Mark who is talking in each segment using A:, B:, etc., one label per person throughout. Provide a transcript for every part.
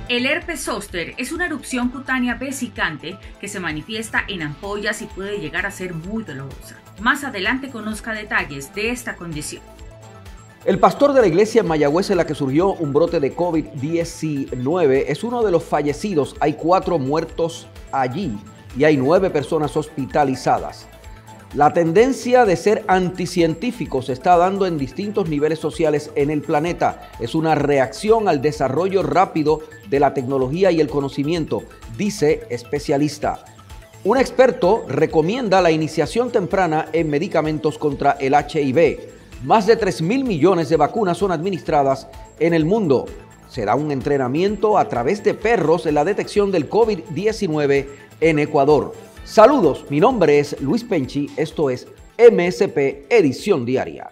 A: El herpes zóster es una erupción cutánea vesicante que se manifiesta en ampollas y puede llegar a ser muy dolorosa. Más adelante conozca detalles de esta condición.
B: El pastor de la iglesia en Mayagüez, en la que surgió un brote de COVID-19, es uno de los fallecidos. Hay 4 muertos allí y hay 9 personas hospitalizadas. La tendencia de ser anticientífico se está dando en distintos niveles sociales en el planeta. Es una reacción al desarrollo rápido de la tecnología y el conocimiento, dice especialista. Un experto recomienda la iniciación temprana en medicamentos contra el HIV. Más de 3.000 millones de vacunas son administradas en el mundo. Se da un entrenamiento a través de perros en la detección del COVID-19 en Ecuador. Saludos, mi nombre es Luis Penchi, esto es MSP Edición Diaria.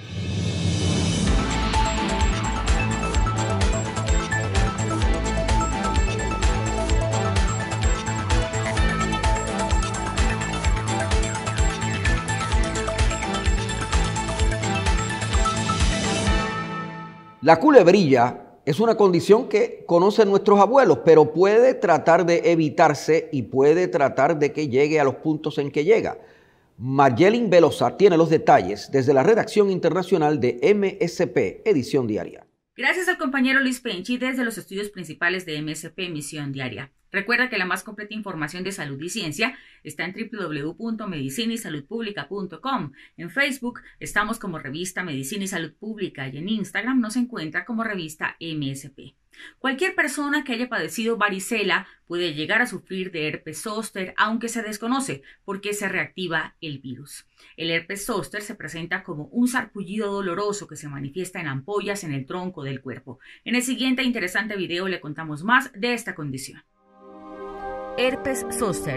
B: La culebrilla es una condición que conocen nuestros abuelos, pero puede tratar de evitarse y puede tratar de que llegue a los puntos en que llega. Mayelin Velosa tiene los detalles desde la redacción internacional de MSP Edición Diaria.
A: Gracias al compañero Luis Penchi desde los estudios principales de MSP Misión Diaria. Recuerda que la más completa información de salud y ciencia está en www.medicinaysaludpublica.com. En Facebook estamos como revista Medicina y Salud Pública y en Instagram nos encuentra como revista MSP. Cualquier persona que haya padecido varicela puede llegar a sufrir de herpes zóster, aunque se desconoce por qué se reactiva el virus. El herpes zóster se presenta como un sarpullido doloroso que se manifiesta en ampollas en el tronco del cuerpo. En el siguiente interesante video le contamos más de esta condición. Herpes zóster.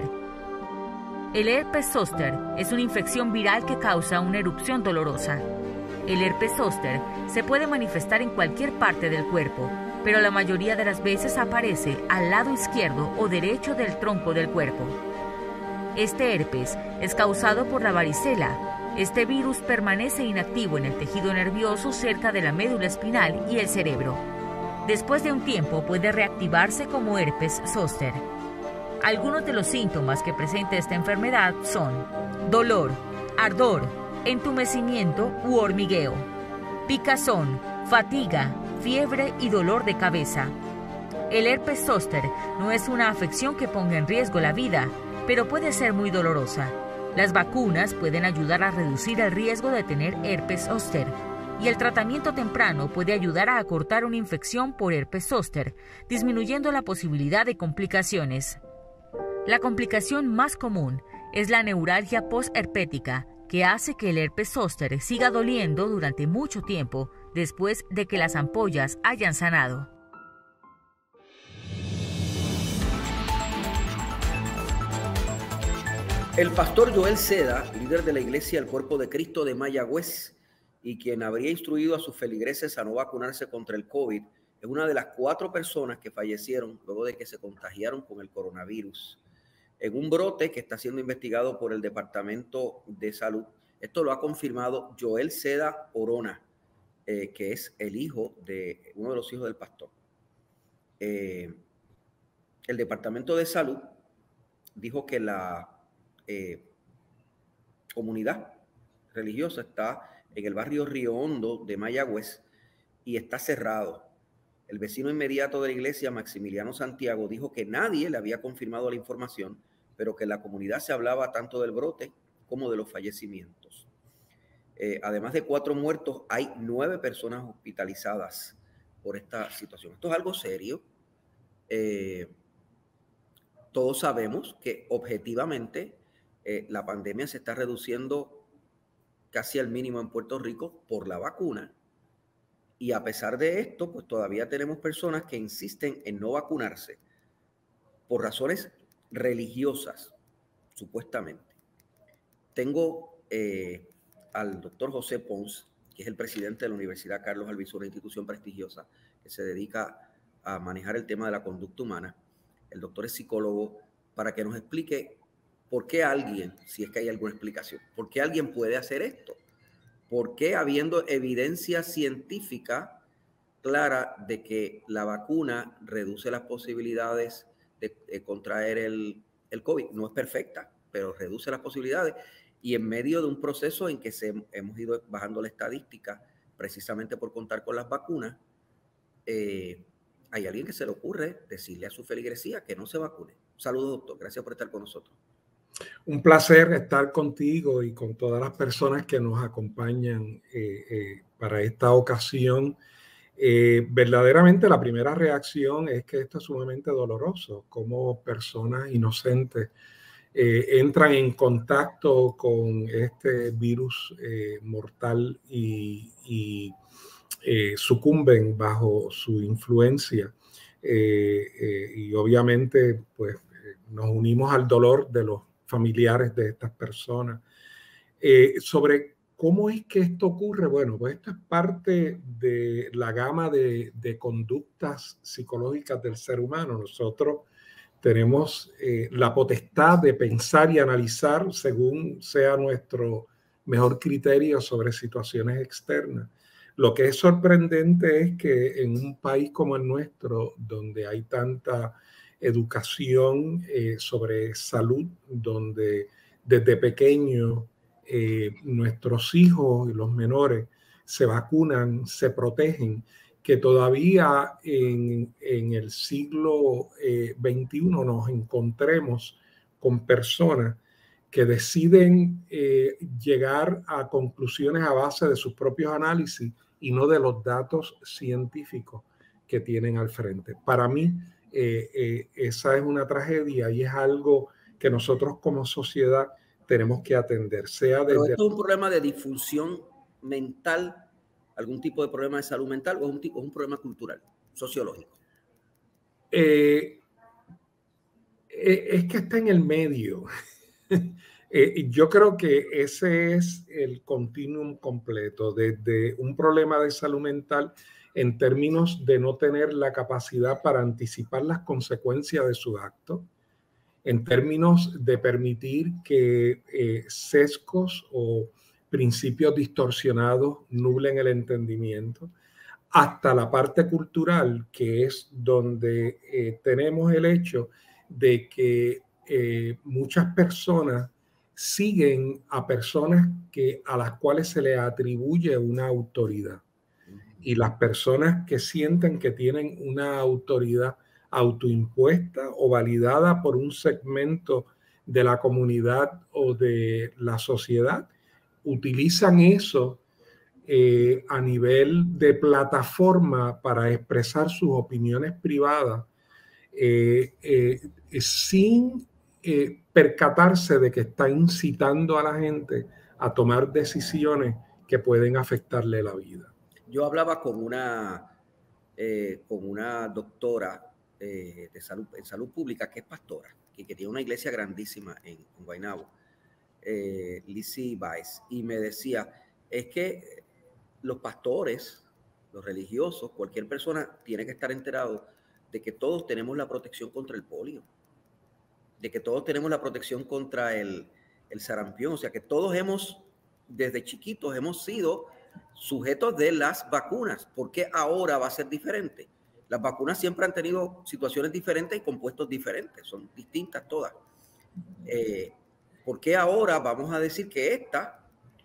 A: El herpes zóster es una infección viral que causa una erupción dolorosa. El herpes zóster se puede manifestar en cualquier parte del cuerpo, pero la mayoría de las veces aparece al lado izquierdo o derecho del tronco del cuerpo. Este herpes es causado por la varicela. Este virus permanece inactivo en el tejido nervioso cerca de la médula espinal y el cerebro. Después de un tiempo puede reactivarse como herpes zóster. Algunos de los síntomas que presenta esta enfermedad son dolor, ardor, entumecimiento u hormigueo, picazón, fatiga, fiebre y dolor de cabeza. El herpes zóster no es una afección que ponga en riesgo la vida, pero puede ser muy dolorosa. Las vacunas pueden ayudar a reducir el riesgo de tener herpes zóster y el tratamiento temprano puede ayudar a acortar una infección por herpes zóster, disminuyendo la posibilidad de complicaciones. La complicación más común es la neuralgia postherpética, que hace que el herpes zóster siga doliendo durante mucho tiempo después de que las ampollas hayan sanado.
B: El pastor Joel Seda, líder de la iglesia El Cuerpo de Cristo de Mayagüez y quien habría instruido a sus feligreses a no vacunarse contra el COVID, es una de las 4 personas que fallecieron luego de que se contagiaron con el coronavirus en un brote que está siendo investigado por el Departamento de Salud. Esto lo ha confirmado Joel Seda Orona, que es uno de los hijos del pastor. El Departamento de Salud dijo que la comunidad religiosa está en el barrio Río Hondo de Mayagüez y está cerrado. El vecino inmediato de la iglesia, Maximiliano Santiago, dijo que nadie le había confirmado la información, pero que en la comunidad se hablaba tanto del brote como de los fallecimientos. Además de 4 muertos, hay 9 personas hospitalizadas por esta situación. Esto es algo serio. Todos sabemos que objetivamente la pandemia se está reduciendo casi al mínimo en Puerto Rico por la vacuna. Y a pesar de esto, pues todavía tenemos personas que insisten en no vacunarse por razones religiosas, supuestamente. Tengo al doctor José Pons, que es el presidente de la Universidad Carlos Albizu, una institución prestigiosa que se dedica a manejar el tema de la conducta humana. El doctor es psicólogo, para que nos explique por qué alguien, si es que hay alguna explicación, por qué alguien puede hacer esto. ¿Por qué, habiendo evidencia científica clara de que la vacuna reduce las posibilidades de contraer el COVID. No es perfecta, pero reduce las posibilidades. Y en medio de un proceso en que hemos ido bajando la estadística precisamente por contar con las vacunas, hay alguien que se le ocurre decirle a su feligresía que no se vacune. Un saludo, doctor. Gracias por estar con nosotros.
C: Un placer estar contigo y con todas las personas que nos acompañan para esta ocasión. Verdaderamente la primera reacción es que esto es sumamente doloroso, como personas inocentes entran en contacto con este virus mortal y sucumben bajo su influencia. Y obviamente pues nos unimos al dolor de los familiares de estas personas. Sobre cómo es que esto ocurre, bueno, pues esto es parte de la gama de conductas psicológicas del ser humano. Nosotros tenemos la potestad de pensar y analizar según sea nuestro mejor criterio sobre situaciones externas. Lo que es sorprendente es que en un país como el nuestro, donde hay tanta educación sobre salud, donde desde pequeños nuestros hijos y los menores se vacunan, se protegen, que todavía en el siglo XXI nos encontremos con personas que deciden llegar a conclusiones a base de sus propios análisis y no de los datos científicos que tienen al frente. Para mí, esa es una tragedia y es algo que nosotros como sociedad tenemos que atender.
B: Pero esto es un problema de disfunción mental, algún tipo de problema de salud mental, o es un problema cultural, sociológico.
C: Es que está en el medio. Yo creo que ese es el continuum completo, desde un problema de salud mental en términos de no tener la capacidad para anticipar las consecuencias de sus actos, en términos de permitir que sesgos o principios distorsionados nublen el entendimiento, hasta la parte cultural, que es donde tenemos el hecho de que muchas personas siguen a personas a las cuales se les atribuye una autoridad. Y las personas que sienten que tienen una autoridad autoimpuesta o validada por un segmento de la comunidad o de la sociedad, utilizan eso a nivel de plataforma para expresar sus opiniones privadas sin percatarse de que está incitando a la gente a tomar decisiones que pueden afectarle la vida.
B: Yo hablaba con una doctora en salud pública que es pastora, que tiene una iglesia grandísima en Guaynabo, Lizzie Weiss, y me decía, es que los pastores, los religiosos, cualquier persona tiene que estar enterado de que todos tenemos la protección contra el polio, de que todos tenemos la protección contra el sarampión, o sea que todos desde chiquitos hemos sido sujetos de las vacunas. ¿Por qué ahora va a ser diferente? Las vacunas siempre han tenido situaciones diferentes y compuestos diferentes, son distintas todas. ¿Por qué ahora vamos a decir que esta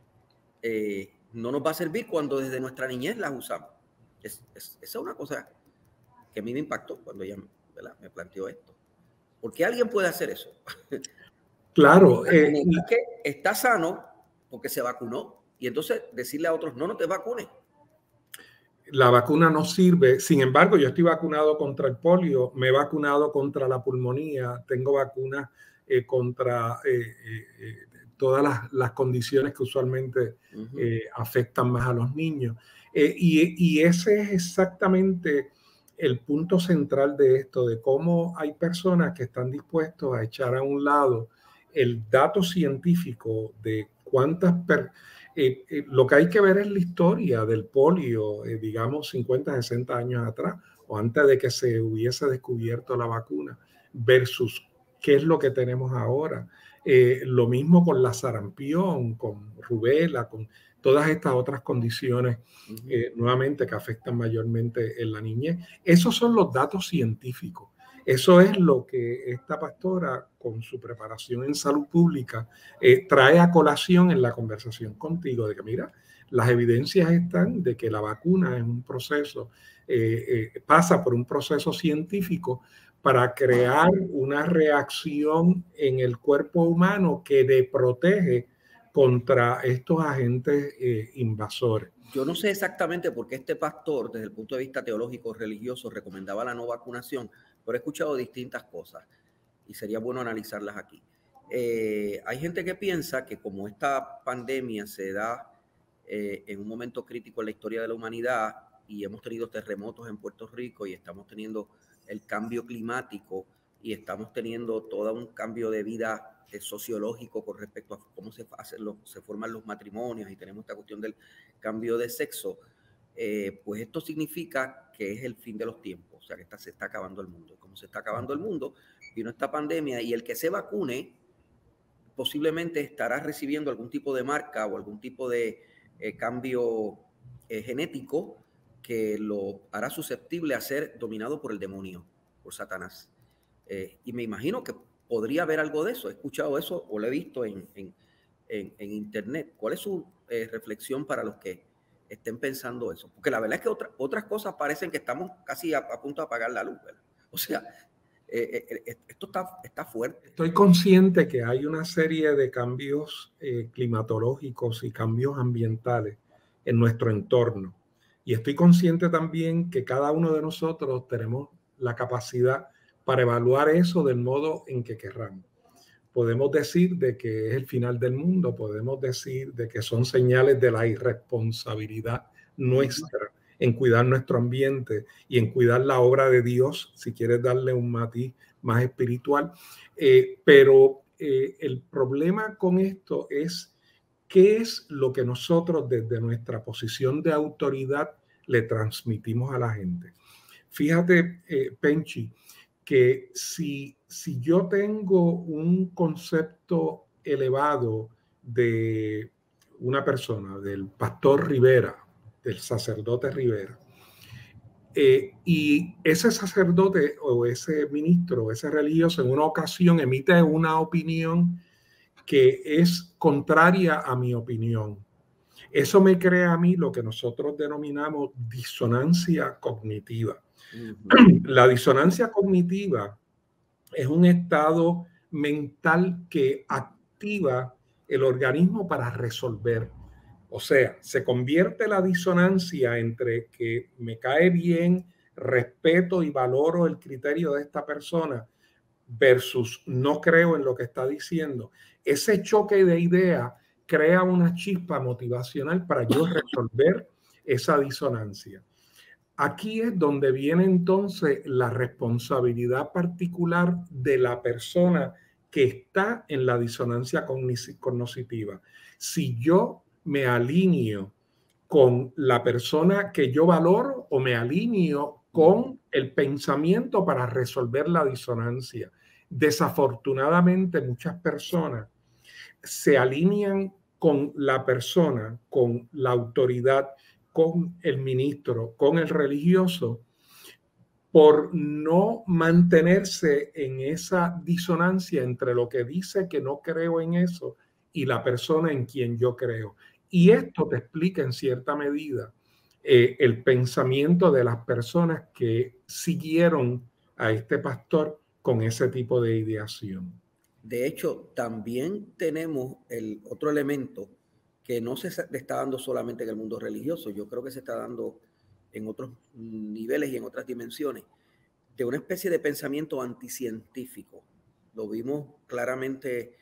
B: no nos va a servir cuando desde nuestra niñez las usamos? Esa es una cosa que a mí me impactó cuando ella, ¿verdad?, me planteó esto. ¿Por qué alguien puede hacer eso?
C: Claro.
B: Que está sano porque se vacunó, y entonces decirle a otros, no te vacunes.
C: La vacuna no sirve. Sin embargo, yo estoy vacunado contra el polio, me he vacunado contra la pulmonía, tengo vacunas contra todas las condiciones que usualmente afectan más a los niños. Y ese es exactamente el punto central de esto, de cómo hay personas que están dispuestos a echar a un lado el dato científico de cuántas lo que hay que ver es la historia del polio, digamos 50, 60 años atrás, o antes de que se hubiese descubierto la vacuna, versus qué es lo que tenemos ahora. Lo mismo con la sarampión, con rubela, con todas estas otras condiciones nuevamente que afectan mayormente en la niñez. Esos son los datos científicos. Eso es lo que esta pastora, con su preparación en salud pública, trae a colación en la conversación contigo, de que mira, las evidencias están de que la vacuna es un proceso, pasa por un proceso científico para crear una reacción en el cuerpo humano que le protege contra estos agentes invasores.
B: Yo no sé exactamente por qué este pastor, desde el punto de vista teológico religioso, recomendaba la no vacunación, pero he escuchado distintas cosas y sería bueno analizarlas aquí. Hay gente que piensa que como esta pandemia se da en un momento crítico en la historia de la humanidad y hemos tenido terremotos en Puerto Rico y estamos teniendo el cambio climático y estamos teniendo todo un cambio de vida sociológico con respecto a cómo se forman los matrimonios y tenemos esta cuestión del cambio de sexo, pues esto significa que es el fin de los tiempos, o sea que se está acabando el mundo. Como se está acabando el mundo, vino esta pandemia y el que se vacune posiblemente estará recibiendo algún tipo de marca o algún tipo de cambio genético que lo hará susceptible a ser dominado por el demonio, por Satanás. Y me imagino que podría haber algo de eso. He escuchado eso o lo he visto en internet. ¿Cuál es su reflexión para los que estén pensando eso? Porque la verdad es que otras cosas parecen que estamos casi a punto de apagar la luz, ¿verdad? O sea, esto está fuerte.
C: Estoy consciente que hay una serie de cambios climatológicos y cambios ambientales en nuestro entorno. Y estoy consciente también que cada uno de nosotros tenemos la capacidad para evaluar eso del modo en que querramos. Podemos decir de que es el final del mundo, podemos decir de que son señales de la irresponsabilidad nuestra en cuidar nuestro ambiente y en cuidar la obra de Dios, si quieres darle un matiz más espiritual. Pero el problema con esto es qué es lo que nosotros desde nuestra posición de autoridad le transmitimos a la gente. Fíjate, Penchi, que si yo tengo un concepto elevado de una persona, del pastor Rivera, del sacerdote Rivera, y ese sacerdote o ese ministro, ese religioso, en una ocasión emite una opinión que es contraria a mi opinión, eso me crea a mí lo que nosotros denominamos disonancia cognitiva. La disonancia cognitiva es un estado mental que activa el organismo para resolver. O sea, se convierte la disonancia entre que me cae bien, respeto y valoro el criterio de esta persona versus no creo en lo que está diciendo. Ese choque de ideas crea una chispa motivacional para yo resolver esa disonancia. Aquí es donde viene entonces la responsabilidad particular de la persona que está en la disonancia cognitiva. Si yo me alineo con la persona que yo valoro o me alineo con el pensamiento para resolver la disonancia. Desafortunadamente, muchas personas se alinean con la persona, con la autoridad, con el ministro, con el religioso, por no mantenerse en esa disonancia entre lo que dice que no creo en eso y la persona en quien yo creo. Y esto te explica en cierta medida el pensamiento de las personas que siguieron a este pastor con ese tipo de ideación.
B: De hecho, también tenemos el otro elemento que no se está dando solamente en el mundo religioso, yo creo que se está dando en otros niveles y en otras dimensiones, de una especie de pensamiento anticientífico. Lo vimos claramente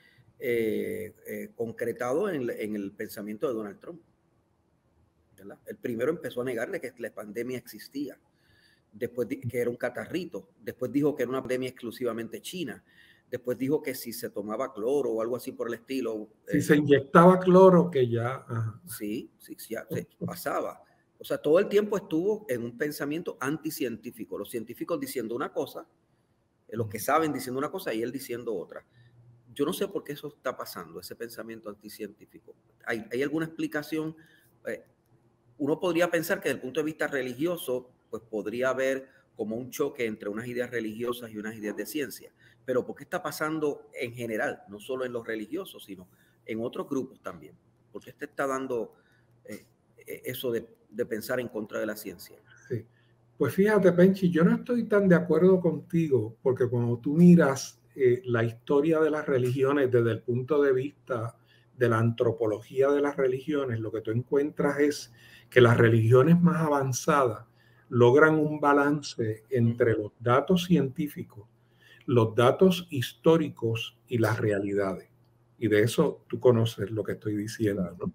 B: concretado en el pensamiento de Donald Trump, ¿verdad? El primero empezó a negarle que la pandemia existía, después que era un catarrito, después dijo que era una pandemia exclusivamente china, después dijo que si se tomaba cloro o algo así por el estilo.
C: Si se inyectaba cloro, que ya...
B: Sí, ya se pasaba. O sea, todo el tiempo estuvo en un pensamiento anticientífico. Los científicos diciendo una cosa, los que saben diciendo una cosa y él diciendo otra. yo no sé por qué eso está pasando, ese pensamiento anticientífico. ¿Hay alguna explicación? Uno podría pensar que desde el punto de vista religioso, pues podría haber como un choque entre unas ideas religiosas y unas ideas de ciencia. Pero ¿por qué está pasando en general, no solo en los religiosos, sino en otros grupos también? ¿Por qué te está dando eso de pensar en contra de la ciencia?
C: Sí. Pues fíjate, Penchi, yo no estoy tan de acuerdo contigo, porque cuando tú miras la historia de las religiones desde el punto de vista de la antropología de las religiones, lo que tú encuentras es que las religiones más avanzadas logran un balance entre los datos científicos, los datos históricos y las realidades. Y de eso tú conoces lo que estoy diciendo, ¿no?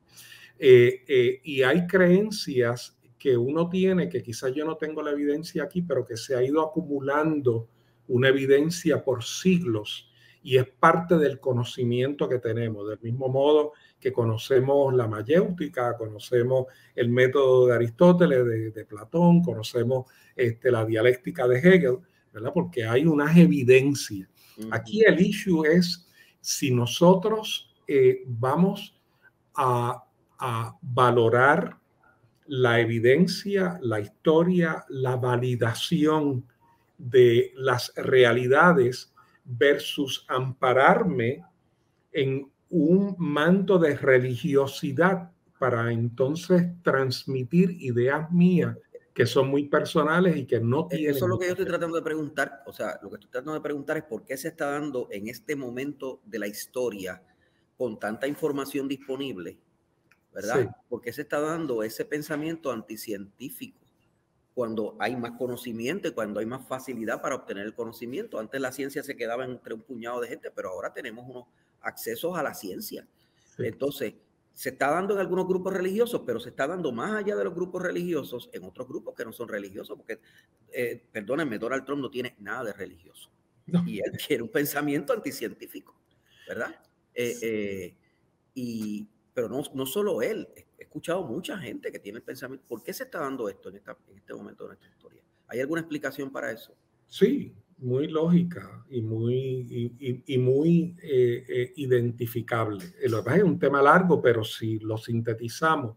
C: Y hay creencias que uno tiene, que quizás yo no tengo la evidencia aquí, pero que se ha ido acumulando una evidencia por siglos y es parte del conocimiento que tenemos. Del mismo modo que conocemos la mayéutica, conocemos el método de Aristóteles, de Platón, conocemos la dialéctica de Hegel, ¿verdad? Porque hay unas evidencias. Aquí el issue es si nosotros vamos a valorar la evidencia, la historia, la validación de las realidades versus ampararme en un manto de religiosidad para entonces transmitir ideas mías que son muy personales y que no tienen...
B: Eso es lo que yo estoy tratando de preguntar. O sea, lo que estoy tratando de preguntar es por qué se está dando en este momento de la historia con tanta información disponible, ¿verdad? Sí. ¿Por qué se está dando ese pensamiento anticientífico cuando hay más conocimiento y cuando hay más facilidad para obtener el conocimiento? Antes la ciencia se quedaba entre un puñado de gente, pero ahora tenemos unos accesos a la ciencia. Sí. Entonces, se está dando en algunos grupos religiosos, pero se está dando más allá de los grupos religiosos en otros grupos que no son religiosos, porque, perdónenme, Donald Trump no tiene nada de religioso. No. Y él quiere un pensamiento anticientífico, ¿verdad? Pero no solo él, he escuchado mucha gente que tiene el pensamiento. ¿Por qué se está dando esto en este momento de nuestra historia? ¿Hay alguna explicación para eso?
C: Sí, muy lógica y muy identificable. Lo que pasa es un tema largo, pero si lo sintetizamos,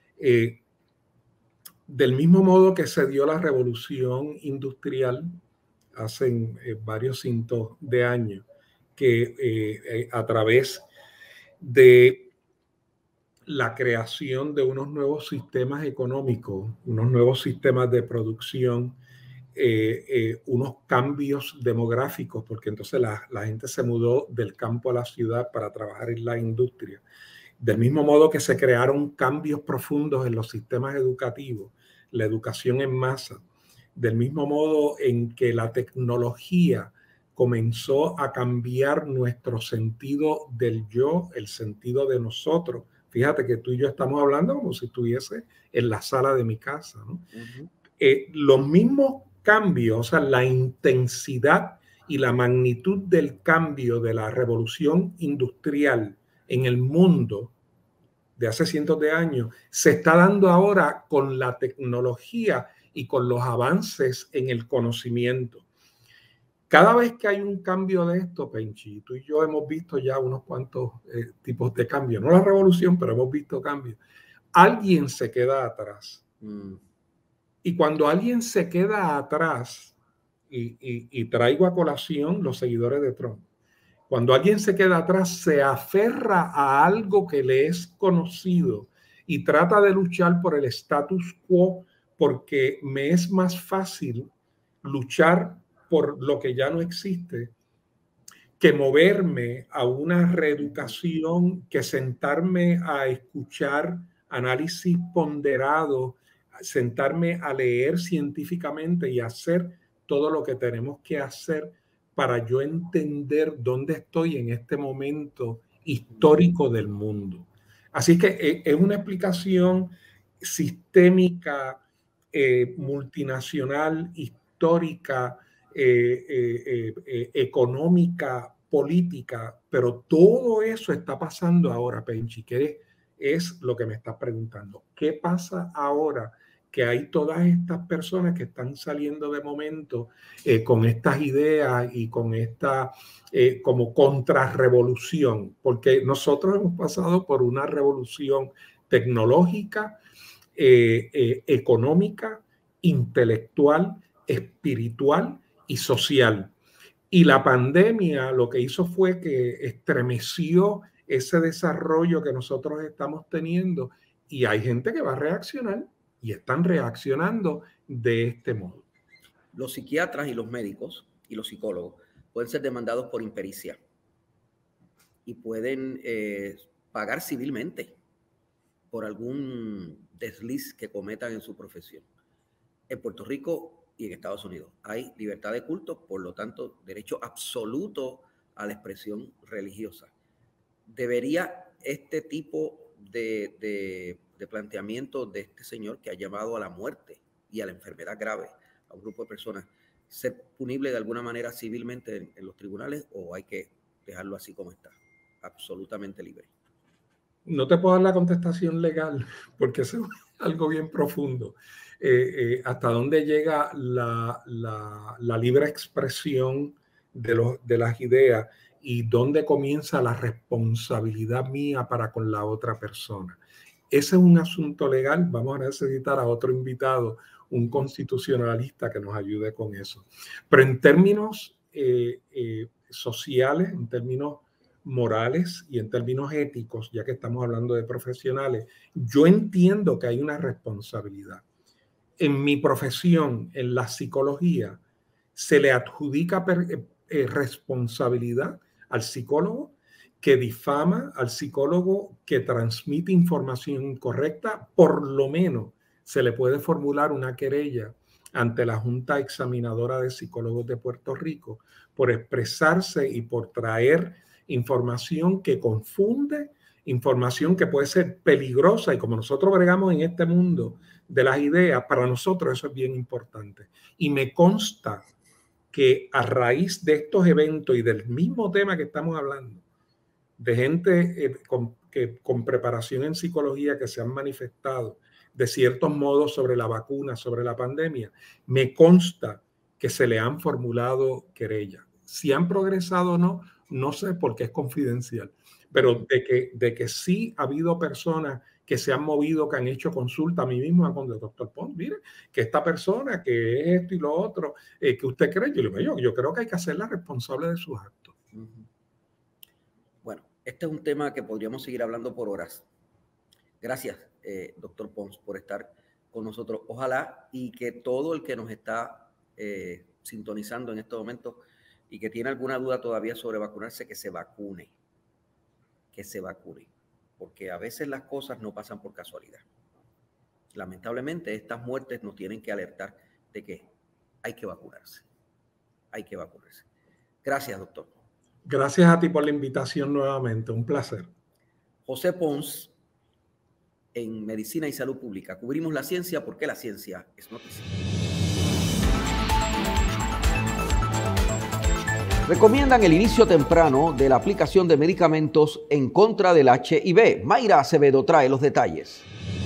C: del mismo modo que se dio la revolución industrial hace varios cientos de años, que a través de la creación de unos nuevos sistemas económicos, unos nuevos sistemas de producción, unos cambios demográficos, porque entonces la gente se mudó del campo a la ciudad para trabajar en la industria. Del mismo modo que se crearon cambios profundos en los sistemas educativos, la educación en masa, del mismo modo en que la tecnología comenzó a cambiar nuestro sentido del yo, el sentido de nosotros. Fíjate que tú y yo estamos hablando como si estuviese en la sala de mi casa, ¿no? Los mismos cambios, o sea, la intensidad y la magnitud del cambio de la revolución industrial en el mundo de hace cientos de años se está dando ahora con la tecnología y con los avances en el conocimiento. Cada vez que hay un cambio de esto, Penchi, tú y yo hemos visto ya unos cuantos tipos de cambios, no la revolución, pero hemos visto cambios. Alguien se queda atrás. Y cuando alguien se queda atrás, y traigo a colación los seguidores de Trump, cuando alguien se queda atrás, se aferra a algo que le es conocido y trata de luchar por el status quo porque me es más fácil luchar por lo que ya no existe que moverme a una reeducación, que sentarme a escuchar análisis ponderado, sentarme a leer científicamente y hacer todo lo que tenemos que hacer para yo entender dónde estoy en este momento histórico del mundo. Así que es una explicación sistémica, multinacional, histórica, económica, política, pero todo eso está pasando ahora, Penchi, que es lo que me estás preguntando. ¿Qué pasa ahora que hay todas estas personas que están saliendo de momento con estas ideas y con esta como contrarrevolución, porque nosotros hemos pasado por una revolución tecnológica, económica, intelectual, espiritual y social. Y la pandemia lo que hizo fue que estremeció ese desarrollo que nosotros estamos teniendo, y hay gente que va a reaccionar y están reaccionando de este modo.
B: Los psiquiatras y los médicos y los psicólogos pueden ser demandados por impericia y pueden pagar civilmente por algún desliz que cometan en su profesión. En Puerto Rico y en Estados Unidos hay libertad de culto, por lo tanto, derecho absoluto a la expresión religiosa. ¿Debería este tipo de planteamiento de este señor que ha llamado a la muerte y a la enfermedad grave a un grupo de personas ser punible de alguna manera civilmente en los tribunales, o hay que dejarlo así como está, absolutamente libre?
C: No te puedo dar la contestación legal porque eso es algo bien profundo. Hasta dónde llega la libre expresión de las ideas y dónde comienza la responsabilidad mía para con la otra persona. Ese es un asunto legal. Vamos a necesitar a otro invitado, un constitucionalista, que nos ayude con eso. Pero en términos sociales, en términos morales y en términos éticos, ya que estamos hablando de profesionales, yo entiendo que hay una responsabilidad. En mi profesión, en la psicología, se le adjudica responsabilidad al psicólogo que difama, al psicólogo que transmite información incorrecta. Por lo menos se le puede formular una querella ante la Junta Examinadora de Psicólogos de Puerto Rico por expresarse y por traer información que confunde, información que puede ser peligrosa, y como nosotros bregamos en este mundo de las ideas, para nosotros eso es bien importante. Y me consta que a raíz de estos eventos y del mismo tema que estamos hablando, de gente con preparación en psicología que se han manifestado de ciertos modos sobre la vacuna, sobre la pandemia, me consta que se le han formulado querellas. Si han progresado o no, no sé, porque es confidencial, pero de que sí ha habido personas que se han movido, que han hecho consulta a mí mismo con el doctor Pons, mire, que esta persona, que es esto y lo otro, que usted cree, yo le digo, yo creo que hay que hacerla responsable de sus actos.
B: Bueno, este es un tema que podríamos seguir hablando por horas. Gracias, doctor Pons, por estar con nosotros. Ojalá y que todo el que nos está sintonizando en este momento y que tiene alguna duda todavía sobre vacunarse, que se vacune, porque a veces las cosas no pasan por casualidad. Lamentablemente, estas muertes nos tienen que alertar de que hay que vacunarse. Gracias, doctor.
C: Gracias a ti por la invitación nuevamente, un placer.
B: José Pons, en Medicina y Salud Pública. Cubrimos la ciencia porque la ciencia es noticia.
D: Recomiendan el inicio temprano de la aplicación de medicamentos en contra del HIV. Mayra Acevedo trae los detalles.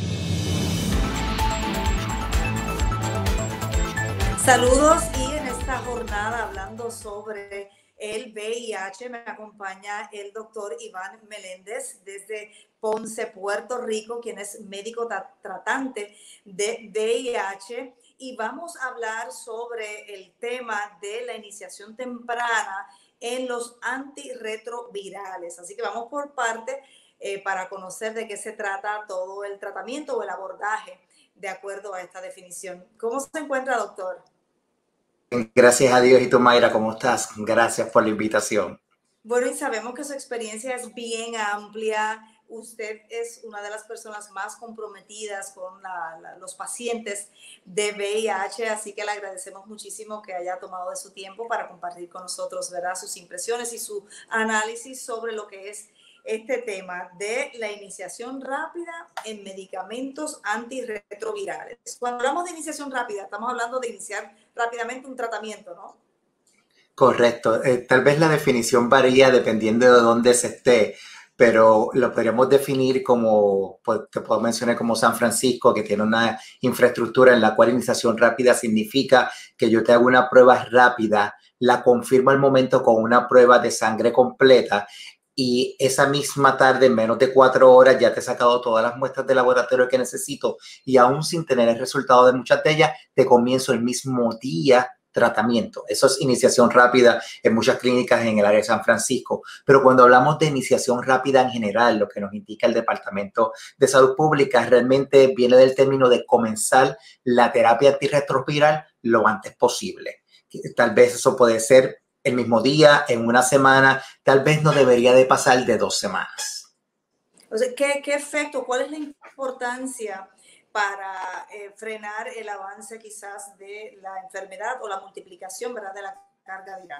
E: Saludos, y en esta jornada hablando sobre el VIH me acompaña el doctor Iván Meléndez desde Ponce, Puerto Rico, quien es médico tratante de VIH. Y vamos a hablar sobre el tema de la iniciación temprana en los antirretrovirales. Así que vamos por parte para conocer de qué se trata todo el tratamiento o el abordaje de acuerdo a esta definición. ¿Cómo se encuentra, doctor?
F: Gracias a Dios. ¿Y tú, Mayra, cómo estás? Gracias por la invitación.
E: Bueno, y sabemos que su experiencia es bien amplia. Usted es una de las personas más comprometidas con los pacientes de VIH, así que le agradecemos muchísimo que haya tomado de su tiempo para compartir con nosotros, ¿verdad?, sus impresiones y su análisis sobre lo que es este tema de la iniciación rápida en medicamentos antirretrovirales. Cuando hablamos de iniciación rápida, estamos hablando de iniciar rápidamente un tratamiento, ¿no?
F: Correcto. Tal vez la definición varía dependiendo de dónde se esté, pero lo podríamos definir como, pues, te puedo mencionar como San Francisco, que tiene una infraestructura en la cual iniciación rápida significa que yo te hago una prueba rápida, la confirmo al momento con una prueba de sangre completa y esa misma tarde, en menos de 4 horas, ya te he sacado todas las muestras de laboratorio que necesito y aún sin tener el resultado de muchas de ellas, te comienzo el mismo día tratamiento. Eso es iniciación rápida en muchas clínicas en el área de San Francisco. Pero cuando hablamos de iniciación rápida en general, lo que nos indica el Departamento de Salud Pública realmente viene del término de comenzar la terapia antirretroviral lo antes posible. Tal vez eso puede ser el mismo día, en una semana, tal vez no debería de pasar de 2 semanas.
E: O sea, ¿qué efecto, cuál es la importancia para frenar el avance quizás de la enfermedad o la multiplicación, ¿verdad?, de la carga viral?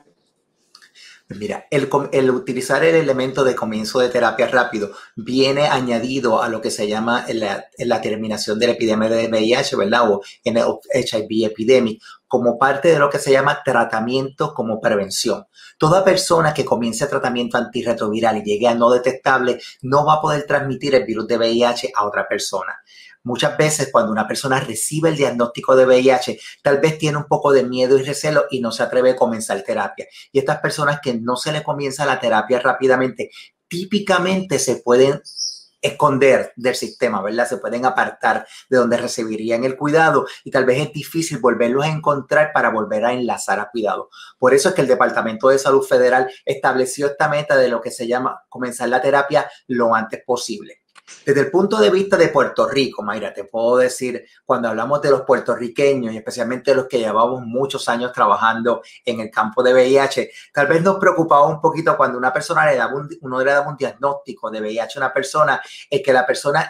F: Mira, el utilizar el elemento de comienzo de terapia rápido viene añadido a lo que se llama la terminación de la epidemia de VIH, ¿verdad? O en el HIV epidemic, como parte de lo que se llama tratamiento como prevención. Toda persona que comience tratamiento antirretroviral y llegue a no detectable no va a poder transmitir el virus de VIH a otra persona. Muchas veces cuando una persona recibe el diagnóstico de VIH, tal vez tiene un poco de miedo y recelo y no se atreve a comenzar terapia. Y estas personas que no se le comienza la terapia rápidamente, típicamente se pueden esconder del sistema, ¿verdad? Se pueden apartar de donde recibirían el cuidado y tal vez es difícil volverlos a encontrar para volver a enlazar a cuidado. Por eso es que el Departamento de Salud Federal estableció esta meta de lo que se llama comenzar la terapia lo antes posible. Desde el punto de vista de Puerto Rico, Mayra, te puedo decir, cuando hablamos de los puertorriqueños y especialmente los que llevamos muchos años trabajando en el campo de VIH, tal vez nos preocupaba un poquito cuando una persona uno le daba un diagnóstico de VIH a una persona, es que la persona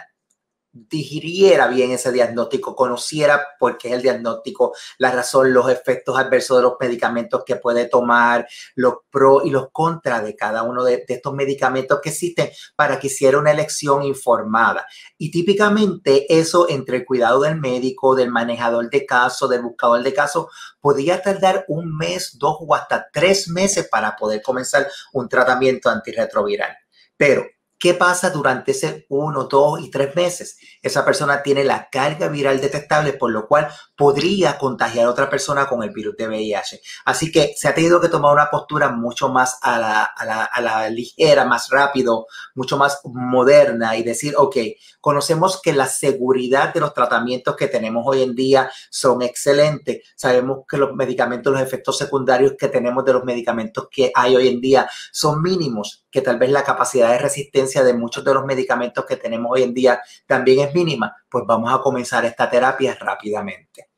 F: digiriera bien ese diagnóstico, conociera por qué es el diagnóstico, la razón, los efectos adversos de los medicamentos que puede tomar, los pros y los contras de cada uno de estos medicamentos que existen para que hiciera una elección informada. Y típicamente eso entre el cuidado del médico, del manejador de casos, del buscador de casos, podía tardar 1 mes, 2 o hasta 3 meses para poder comenzar un tratamiento antirretroviral. Pero ¿qué pasa durante ese 1, 2 y 3 meses? Esa persona tiene la carga viral detectable, por lo cual podría contagiar a otra persona con el virus de VIH. Así que se ha tenido que tomar una postura mucho más a la ligera, más rápido, mucho más moderna y decir, ok, conocemos que la seguridad de los tratamientos que tenemos hoy en día son excelentes. Sabemos que los medicamentos, los efectos secundarios que tenemos de los medicamentos que hay hoy en día son mínimos, que tal vez la capacidad de resistencia de muchos de los medicamentos que tenemos hoy en día también es mínima, pues vamos a comenzar esta terapia rápidamente.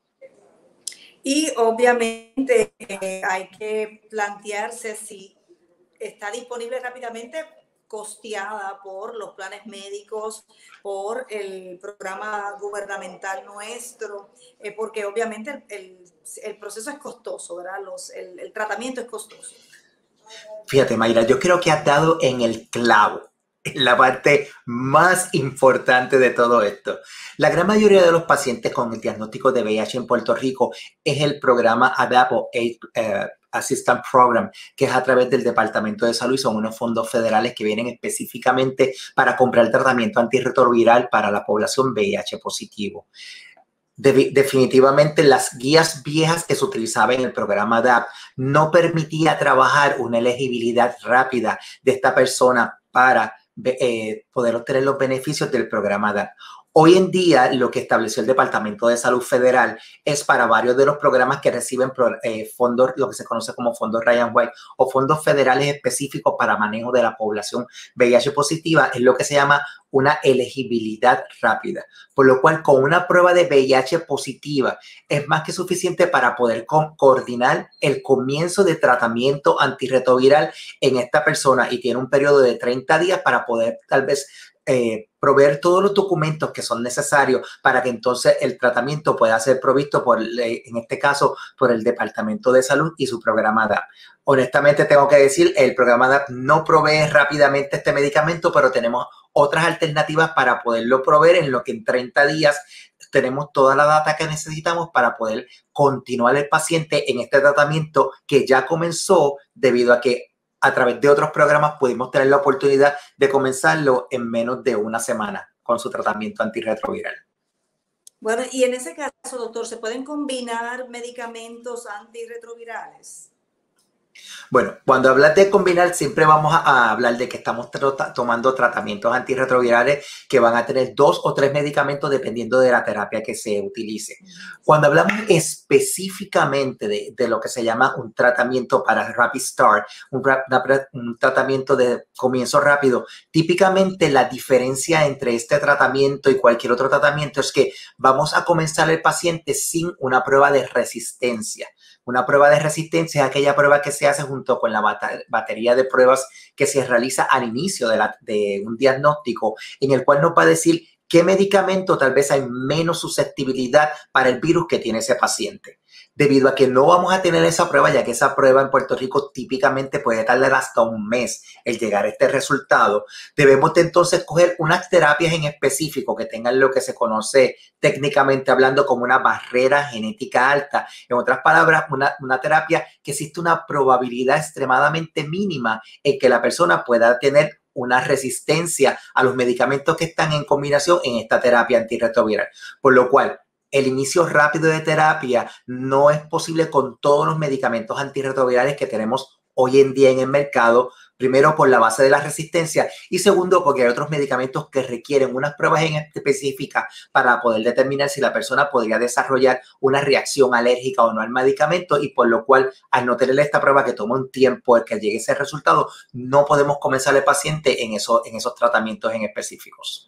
E: Y obviamente hay que plantearse si está disponible rápidamente, costeada por los planes médicos, por el programa gubernamental nuestro, porque obviamente el proceso es costoso, ¿verdad? El tratamiento es costoso.
F: Fíjate, Mayra, yo creo que has dado en el clavo, en la parte más importante de todo esto. La gran mayoría de los pacientes con el diagnóstico de VIH en Puerto Rico es el programa ADAP o Assistance Program, que es a través del Departamento de Salud y son unos fondos federales que vienen específicamente para comprar tratamiento antirretroviral para la población VIH positivo. Definitivamente las guías viejas que se utilizaban en el programa DAP no permitía trabajar una elegibilidad rápida de esta persona para poder obtener los beneficios del programa DAP. Hoy en día, lo que estableció el Departamento de Salud Federal es para varios de los programas que reciben fondos, lo que se conoce como fondos Ryan White o fondos federales específicos para manejo de la población VIH positiva, es lo que se llama una elegibilidad rápida. Por lo cual, con una prueba de VIH positiva es más que suficiente para poder coordinar el comienzo de tratamiento antirretroviral en esta persona y tiene un periodo de 30 días para poder tal vez proveer todos los documentos que son necesarios para que entonces el tratamiento pueda ser provisto por, en este caso, por el Departamento de Salud y su programa DAP. Honestamente tengo que decir, el programa DAP no provee rápidamente este medicamento, pero tenemos otras alternativas para poderlo proveer en lo que en 30 días tenemos toda la data que necesitamos para poder continuar el paciente en este tratamiento que ya comenzó debido a que a través de otros programas pudimos tener la oportunidad de comenzarlo en menos de una semana con su tratamiento antirretroviral.
E: Bueno, y en ese caso, doctor, ¿se pueden combinar medicamentos antirretrovirales?
F: Bueno, cuando hablas de combinar, siempre vamos a hablar de que estamos tomando tratamientos antirretrovirales que van a tener 2 o 3 medicamentos dependiendo de la terapia que se utilice. Cuando hablamos específicamente de lo que se llama un tratamiento para Rapid Start, un tratamiento de comienzo rápido, típicamente la diferencia entre este tratamiento y cualquier otro tratamiento es que vamos a comenzar el paciente sin una prueba de resistencia. Una prueba de resistencia es aquella prueba que se hace junto con la batería de pruebas que se realiza al inicio de un diagnóstico, en el cual nos va a decir qué medicamento tal vez hay menos susceptibilidad para el virus que tiene ese paciente. Debido a que no vamos a tener esa prueba, ya que esa prueba en Puerto Rico típicamente puede tardar hasta un mes el llegar a este resultado, debemos de entonces coger unas terapias en específico que tengan lo que se conoce técnicamente hablando como una barrera genética alta. En otras palabras, una terapia que existe una probabilidad extremadamente mínima en que la persona pueda tener una resistencia a los medicamentos que están en combinación en esta terapia antirretroviral. Por lo cual, el inicio rápido de terapia no es posible con todos los medicamentos antirretrovirales que tenemos hoy en día en el mercado. Primero, por la base de la resistencia y segundo, porque hay otros medicamentos que requieren unas pruebas en específicas para poder determinar si la persona podría desarrollar una reacción alérgica o no al medicamento y por lo cual, al no tener esta prueba que toma un tiempo el que llegue ese resultado, no podemos comenzar al paciente en esos tratamientos en específicos.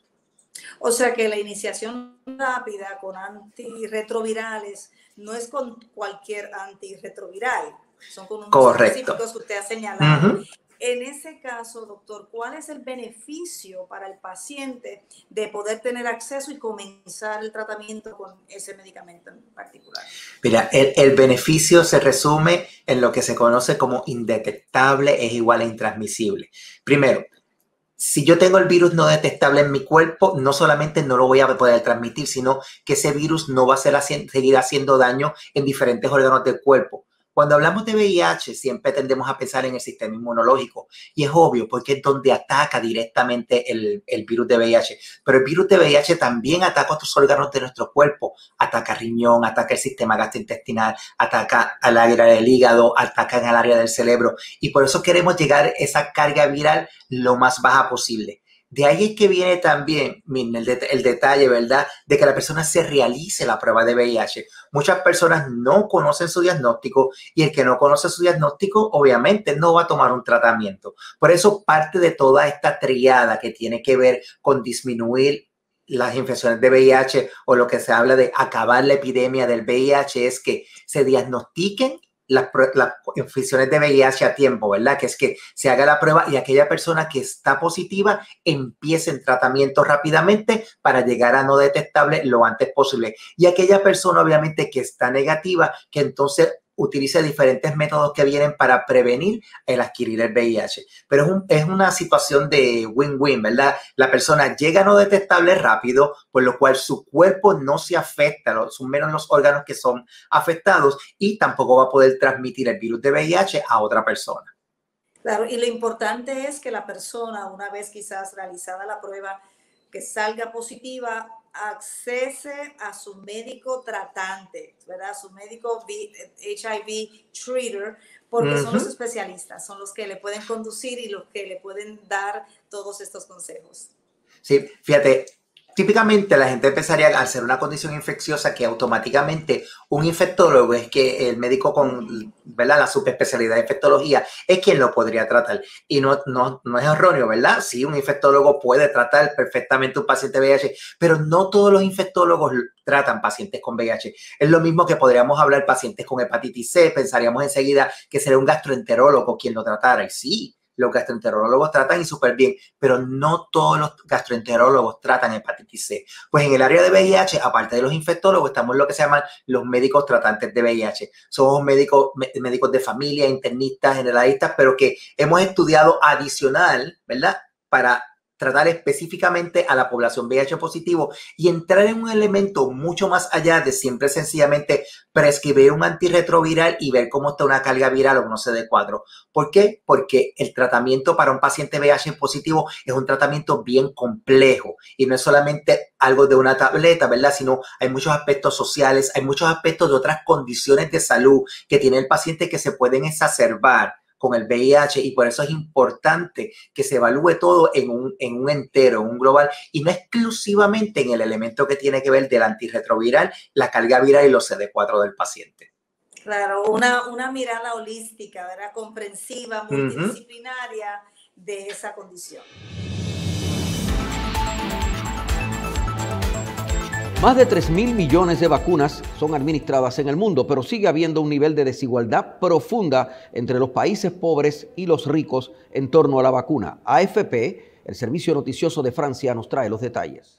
E: O sea que la iniciación rápida con antirretrovirales no es con cualquier antirretroviral, son con unos específicos que usted ha señalado. En ese caso, doctor, ¿cuál es el beneficio para el paciente de poder tener acceso y comenzar el tratamiento con ese medicamento en particular?
F: Mira, el beneficio se resume en lo que se conoce como indetectable es igual a intransmisible. Primero, si yo tengo el virus no detectable en mi cuerpo, no solamente no lo voy a poder transmitir, sino que ese virus no va a seguir haciendo daño en diferentes órganos del cuerpo. Cuando hablamos de VIH, siempre tendemos a pensar en el sistema inmunológico. Y es obvio, porque es donde ataca directamente el virus de VIH. Pero el virus de VIH también ataca a otros órganos de nuestro cuerpo. Ataca riñón, ataca el sistema gastrointestinal, ataca al área del hígado, ataca en el área del cerebro. Y por eso queremos llegar a esa carga viral lo más baja posible. De ahí es que viene también el detalle, ¿verdad?, de que la persona se realice la prueba de VIH. Muchas personas no conocen su diagnóstico y el que no conoce su diagnóstico, obviamente, no va a tomar un tratamiento. Por eso, parte de toda esta triada que tiene que ver con disminuir las infecciones de VIH o lo que se habla de acabar la epidemia del VIH es que se diagnostiquen las infecciones de VIH a tiempo, ¿verdad? Que es que se haga la prueba y aquella persona que está positiva empiece en tratamiento rápidamente para llegar a no detectable lo antes posible. Y aquella persona, obviamente, que está negativa, que entonces utilice diferentes métodos que vienen para prevenir el adquirir el VIH. Pero es una situación de win-win, ¿verdad? La persona llega a no detectable rápido, por lo cual su cuerpo no se afecta, son menos los órganos que son afectados y tampoco va a poder transmitir el virus de VIH a otra persona.
E: Claro, y lo importante es que la persona, una vez quizás realizada la prueba, que salga positiva, accese a su médico tratante, ¿verdad? Su médico HIV treater, porque son los especialistas, son los que le pueden conducir y los que le pueden dar todos estos consejos.
F: Sí, fíjate, típicamente la gente pensaría al ser una condición infecciosa que automáticamente un infectólogo es que el médico con, ¿verdad?, la subespecialidad de infectología es quien lo podría tratar. Y no es erróneo, ¿verdad? Sí, un infectólogo puede tratar perfectamente un paciente VIH, pero no todos los infectólogos tratan pacientes con VIH. Es lo mismo que podríamos hablar pacientes con hepatitis C, pensaríamos enseguida que sería un gastroenterólogo quien lo tratara. Y sí, los gastroenterólogos tratan y súper bien, pero no todos los gastroenterólogos tratan hepatitis C. Pues en el área de VIH, aparte de los infectólogos, estamos en lo que se llaman los médicos tratantes de VIH. Somos médicos de familia, internistas, generalistas, pero que hemos estudiado adicional, ¿verdad?, para tratar específicamente a la población VIH positivo y entrar en un elemento mucho más allá de siempre sencillamente prescribir un antirretroviral y ver cómo está una carga viral o un CD4. ¿Por qué? Porque el tratamiento para un paciente VIH positivo es un tratamiento bien complejo y no es solamente algo de una tableta, ¿verdad? Sino hay muchos aspectos sociales, hay muchos aspectos de otras condiciones de salud que tiene el paciente que se pueden exacerbar con el VIH y por eso es importante que se evalúe todo en un entero, en un global y no exclusivamente en el elemento que tiene que ver del antirretroviral, la carga viral y los CD4 del paciente.
E: Claro, una mirada holística, ¿verdad? Comprensiva, multidisciplinaria de esa condición.
B: Más de 3.000 millones de vacunas son administradas en el mundo, pero sigue habiendo un nivel de desigualdad profunda entre los países pobres y los ricos en torno a la vacuna. AFP, el servicio noticioso de Francia, nos trae los detalles.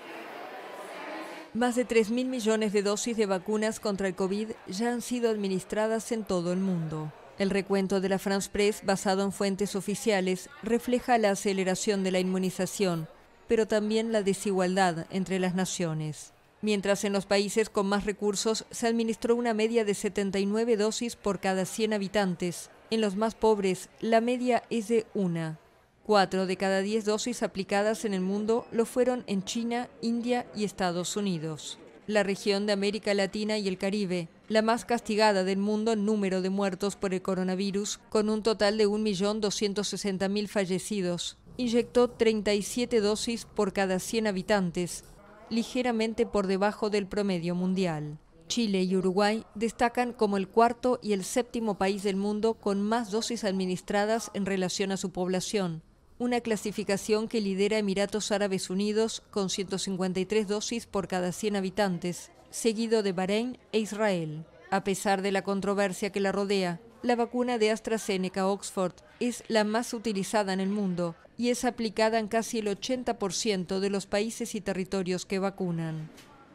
G: Más de 3.000 millones de dosis de vacunas contra el COVID ya han sido administradas en todo el mundo. El recuento de la France Presse, basado en fuentes oficiales, refleja la aceleración de la inmunización, pero también la desigualdad entre las naciones. Mientras en los países con más recursos se administró una media de 79 dosis por cada 100 habitantes, en los más pobres la media es de 1. 4 de cada 10 dosis aplicadas en el mundo lo fueron en China, India y Estados Unidos. La región de América Latina y el Caribe, la más castigada del mundo en número de muertos por el coronavirus, con un total de 1.260.000 fallecidos, inyectó 37 dosis por cada 100 habitantes, ligeramente por debajo del promedio mundial. Chile y Uruguay destacan como el cuarto y el séptimo país del mundo con más dosis administradas en relación a su población, una clasificación que lidera Emiratos Árabes Unidos con 153 dosis por cada 100 habitantes, seguido de Bahrein e Israel. A pesar de la controversia que la rodea, la vacuna de AstraZeneca Oxford es la más utilizada en el mundo y es aplicada en casi el 80% de los países y territorios que vacunan.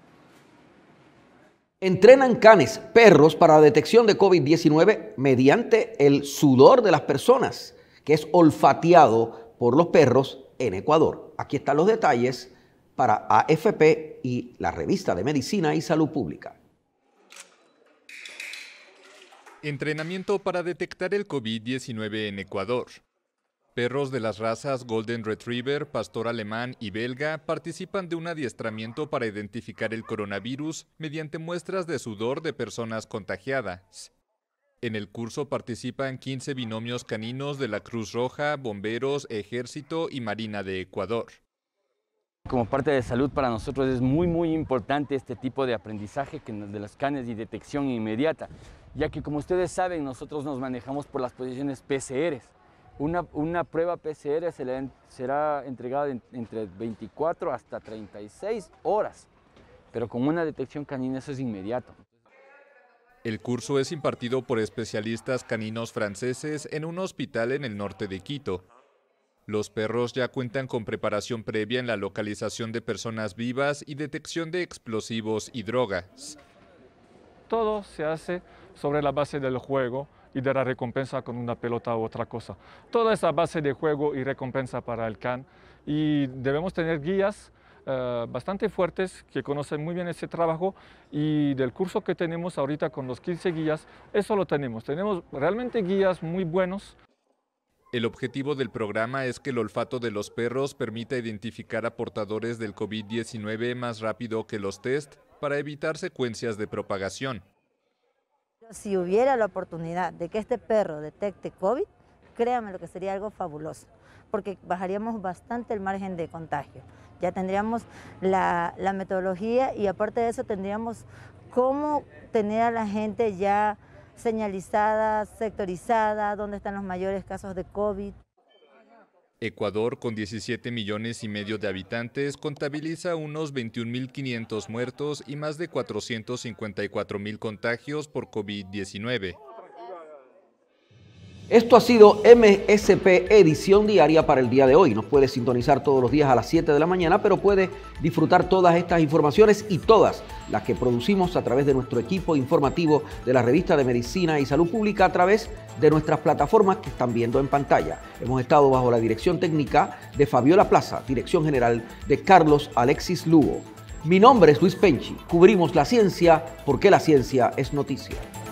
B: Entrenan canes, perros, para la detección de COVID-19 mediante el sudor de las personas, que es olfateado por los perros en Ecuador. Aquí están los detalles para AFP y la revista de Medicina y Salud Pública.
H: Entrenamiento para detectar el COVID-19 en Ecuador. Perros de las razas Golden Retriever, Pastor Alemán y Belga participan de un adiestramiento para identificar el coronavirus mediante muestras de sudor de personas contagiadas. En el curso participan 15 binomios caninos de la Cruz Roja, Bomberos, Ejército y Marina de Ecuador.
I: Como parte de salud para nosotros es muy importante este tipo de aprendizaje de los canes y detección inmediata, ya que como ustedes saben nosotros nos manejamos por las posiciones PCR. Una prueba PCR será entregada entre 24 hasta 36 horas, pero con una detección canina eso es inmediato.
H: El curso es impartido por especialistas caninos franceses en un hospital en el norte de Quito. Los perros ya cuentan con preparación previa en la localización de personas vivas y detección de explosivos y drogas.
J: Todo se hace sobre la base del juego y de la recompensa con una pelota u otra cosa. Toda esa base de juego y recompensa para el can. Y debemos tener guías bastante fuertes que conocen muy bien ese trabajo, y del curso que tenemos ahorita con los 15 guías, eso lo tenemos. Tenemos realmente guías muy buenos.
H: El objetivo del programa es que el olfato de los perros permita identificar a portadores del COVID-19 más rápido que los test para evitar secuencias de propagación.
K: Si hubiera la oportunidad de que este perro detecte COVID, créanme lo que sería algo fabuloso, porque bajaríamos bastante el margen de contagio. Ya tendríamos la metodología y aparte de eso tendríamos cómo tener a la gente ya señalizada, sectorizada, dónde están los mayores casos de COVID.
H: Ecuador, con 17 millones y medio de habitantes, contabiliza unos 21.500 muertos y más de 454.000 contagios por COVID-19.
B: Esto ha sido MSP Edición Diaria para el día de hoy. Nos puede sintonizar todos los días a las 7 de la mañana, pero puede disfrutar todas estas informaciones y todas las que producimos a través de nuestro equipo informativo de la revista de Medicina y Salud Pública a través de nuestras plataformas que están viendo en pantalla. Hemos estado bajo la dirección técnica de Fabiola Plaza, dirección general de Carlos Alexis Lugo. Mi nombre es Luis Penchi. Cubrimos la ciencia porque la ciencia es noticia.